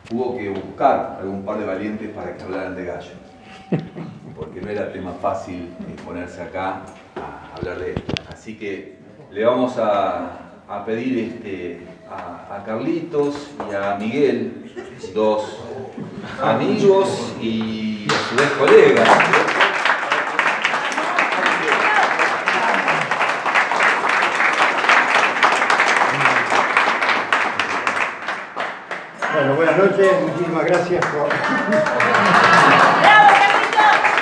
hubo que buscar algún par de valientes para que hablaran de Gallo, porque no era tema fácil ponerse acá a hablar de esto. Así que le vamos a pedir a Carlitos y a Miguel, dos amigos y a su vez colegas. Bueno, buenas noches, muchísimas gracias por... ¡Bravo, Carlitos!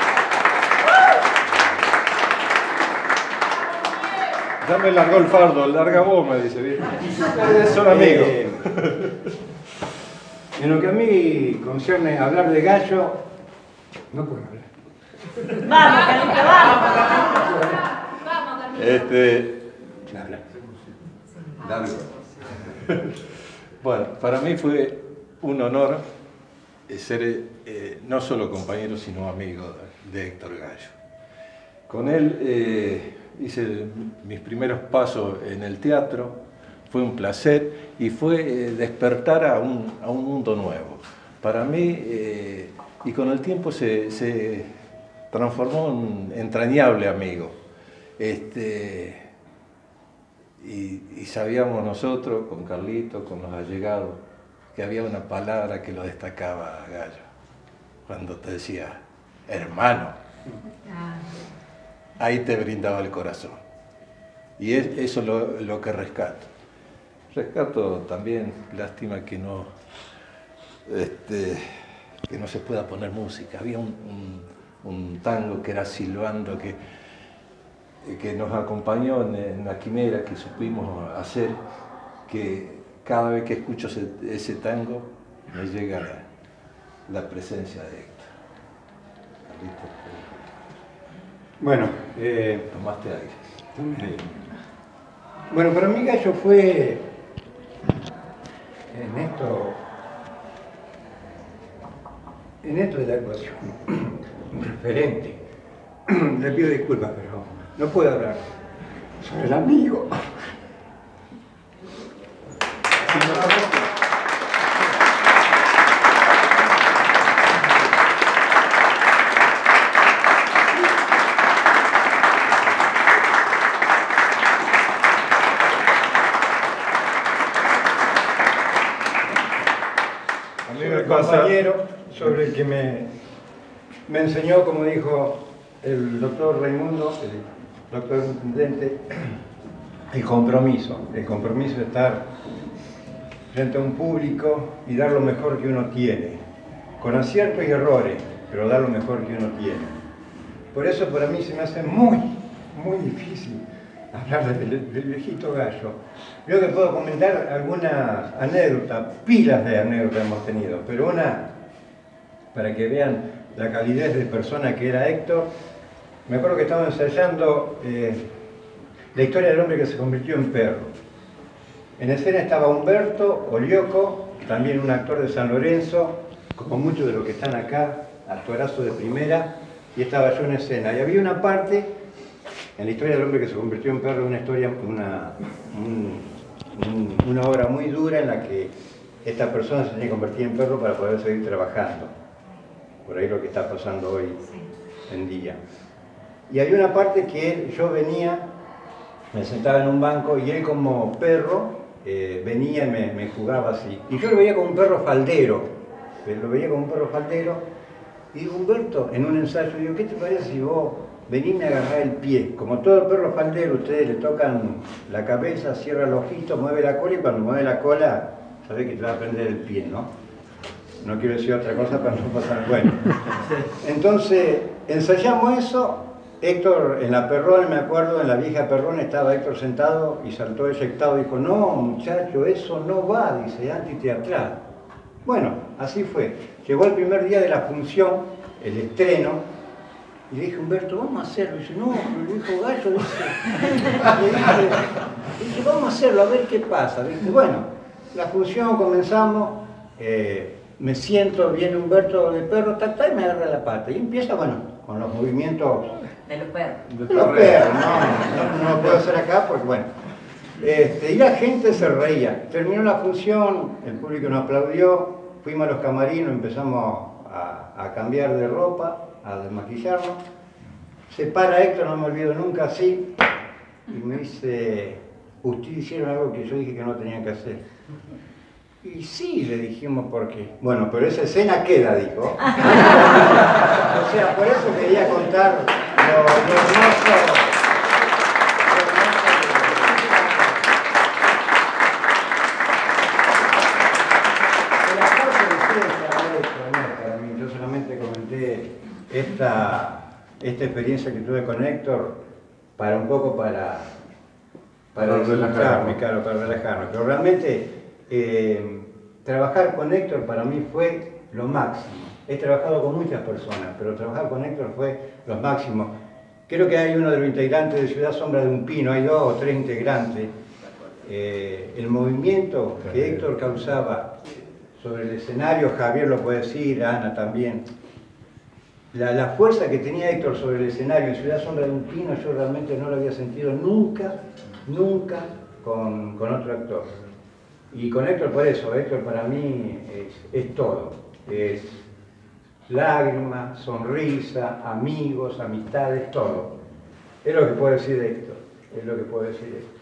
Ya me largó el fardo, larga vos, me dice, bien. Son amigos. En lo que a mí concierne hablar de Gallo, no puedo hablar. Vamos, Carlitos, vamos. Vamos, Carlitos. Dale. Bueno, para mí fue un honor ser no solo compañero, sino amigo de Héctor Gallo. Con él hice mis primeros pasos en el teatro, fue un placer y fue despertar a un mundo nuevo. Para mí, y con el tiempo se transformó en un entrañable amigo. Y sabíamos nosotros, con Carlitos, con los allegados, que había una palabra que lo destacaba a Gallo. Cuando te decía, hermano, ahí te brindaba el corazón. Y eso es lo que rescato. Rescato también, lástima que no se pueda poner música. Había un tango que era Silbando, que nos acompañó en la quimera que supimos hacer, que cada vez que escucho ese tango me llega la presencia de Héctor. Carlitos, Bueno, tomaste aire. Bueno, para mí Gallo fue en esto de la actuación un referente. Le pido disculpas, pero no puedo hablar sobre el amigo. Compañero sobre el que me enseñó, como dijo el doctor Raimundo, el doctor intendente, el compromiso de estar frente a un público y dar lo mejor que uno tiene, con aciertos y errores, pero dar lo mejor que uno tiene. Por eso para mí se me hace muy difícil hablar del viejito Gallo. Yo que puedo comentar algunas anécdotas, pilas de anécdotas hemos tenido, pero una, para que vean la calidez de persona que era Héctor, me acuerdo que estaba ensayando la historia del hombre que se convirtió en perro. En escena estaba Humberto Olioco, también un actor de San Lorenzo, como muchos de los que están acá, actorazo de primera, y estaba yo en escena. Y había una parte en la historia del hombre que se convirtió en perro, una obra muy dura en la que esta persona se tiene que convertir en perro para poder seguir trabajando. Por ahí lo que está pasando hoy en día. Y había una parte que yo venía, me sentaba en un banco y él como perro venía y me jugaba así. Y yo lo veía como un perro faldero. Y digo, Humberto, en un ensayo, digo, ¿qué te parece si vos venime a agarrar el pie? Como todo perro faldero, ustedes le tocan la cabeza, cierra los ojitos, mueve la cola y cuando mueve la cola, sabés que te va a prender el pie, ¿no? No quiero decir otra cosa para no pasar. Bueno, entonces ensayamos eso. Héctor, en la Perrón, me acuerdo, en la vieja Perrón estaba Héctor sentado y saltó eyectado y dijo, no, muchacho, eso no va, dice, antiteatral. Bueno, así fue. Llegó el primer día de la función, el estreno, y le dije, Humberto, vamos a hacerlo. Y dice, no, lo dijo Gallo, dice, vamos a hacerlo, a ver qué pasa. ¿Viste? Bueno, la función comenzamos, me siento, viene Humberto de perro, y me agarra la pata. Y empieza, bueno, con los movimientos De los perros. de los perros, no lo puedo hacer acá porque, bueno. Y la gente se reía. Terminó la función, el público nos aplaudió, fuimos a los camarinos, empezamos a cambiar de ropa, a desmaquillarnos. Se para Héctor, no me olvido nunca, así, y me dice, ustedes hicieron algo que yo dije que no tenían que hacer. Y sí, le dijimos porque, bueno, pero esa escena queda, dijo. O sea, por eso quería contar lo hermoso. Para mí, yo solamente comenté esta experiencia que tuve con Héctor para un poco para relajarme, claro, para relajarme. Pero realmente trabajar con Héctor para mí fue lo máximo. He trabajado con muchas personas, pero trabajar con Héctor fue lo máximo. Creo que hay uno de los integrantes de Ciudad Sombra de un Pino, hay 2 o 3 integrantes. El movimiento que Héctor causaba sobre el escenario, Javier lo puede decir, Ana también. La fuerza que tenía Héctor sobre el escenario en Ciudad Sombra de un Pino, yo realmente no lo había sentido nunca con otro actor. Y con Héctor por eso, Héctor para mí es todo. Es lágrimas, sonrisa, amigos, amistades, todo. Es lo que puedo decir de Héctor, es lo que puedo decir de Héctor.